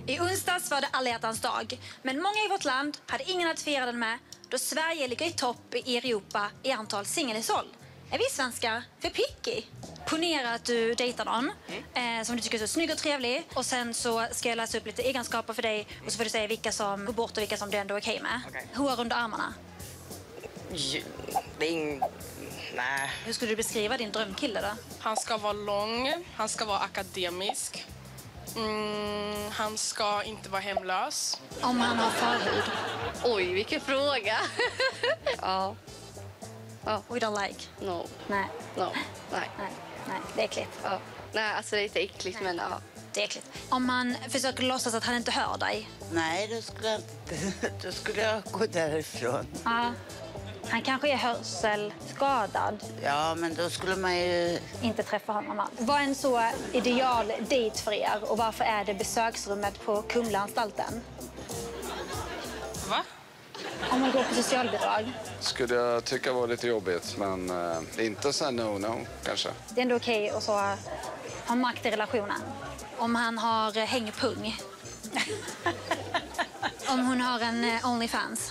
I onsdags var det alla hjärtans dag, men många i vårt land hade ingen att fira den med då Sverige ligger i topp i Europa i antal singelhushåll. Är vi svenskar för picky? Ponera att du dejtar någon som du tycker är så snygg och trevlig och sen så ska jag läsa upp lite egenskaper för dig och så får du säga vilka som går bort och vilka som du ändå är okej med. Hår under armarna. Nej. Hur skulle du beskriva din drömkille då? Han ska vara lång, han ska vara akademisk. Han ska inte vara hemlös. Om han har förhud. Oj, vilken fråga. Ja. We don't like. No. Nej. No. Nej. Nej, det är äckligt. Ja. Nej, alltså det är inte äckligt, men ja. Det är äckligt. Om man försöker låtsas att han inte hör dig. Nej, då skulle jag gå därifrån. Ja. Han kanske är hörselskadad. Ja, men då skulle man ju... Inte träffa honom alls. Vad är en så ideal dejt för er? Och varför är det besöksrummet på Kumlaanstalten? Va? Om man går på socialbidrag. Skulle jag tycka var lite jobbigt, men inte så no kanske. Det är ändå okej att så ha makt i relationen. Om han har hängpung. Om hon har en OnlyFans.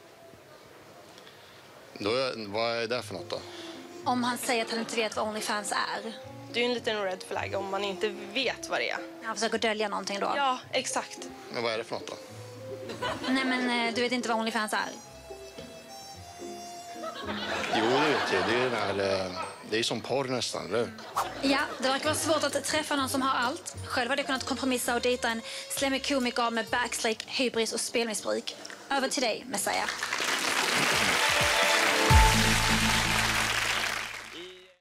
Vad är det för något då? Om han säger att han inte vet vad OnlyFans är. Det är ju en liten red flag om man inte vet vad det är. Han försöker dölja någonting då. Ja, exakt. Men vad är det för något då? Nej, men du vet inte vad OnlyFans är? Jo, det vet jag. Det är den här... Det är som porr nästan, eller? Ja, det verkar vara svårt att träffa någon som har allt. Själv hade jag kunnat kompromissa och dejta en slemmig komiker med backslick, hybris och spelmissbruk. Över till dig, Messiah.